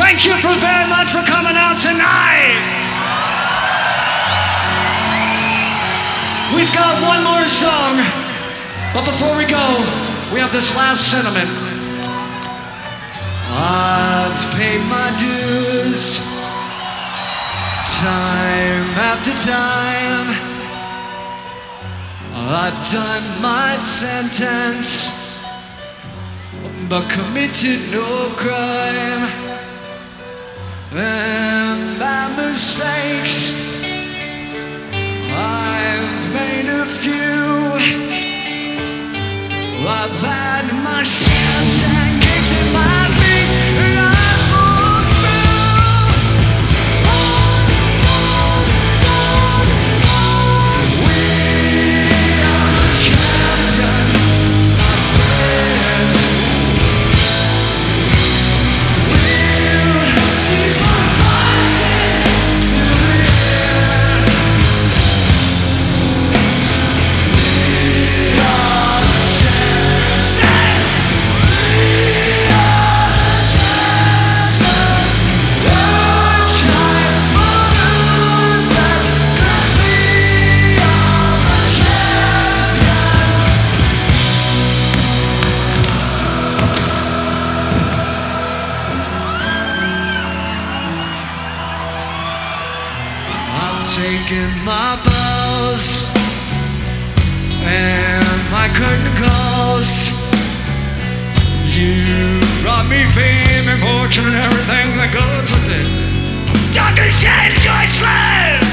Thank you very much for coming out tonight. We've got one more song, but before we go, we have this last sentiment. I've paid my dues, time after time. I've done my sentence, but committed no crime. And my mistakes, I've made a few. I've had my chance and kicked in my knees, and I've pulled through. We are the champions, my friends. We'll keep on fighting till the end. We are the champions. We are the champions. We're trying for losers, 'cause we are the champions. I've taken my bows and my curtain calls. You brought me fame and fortune and everything that goes with it. Dr. Shane Deutschland!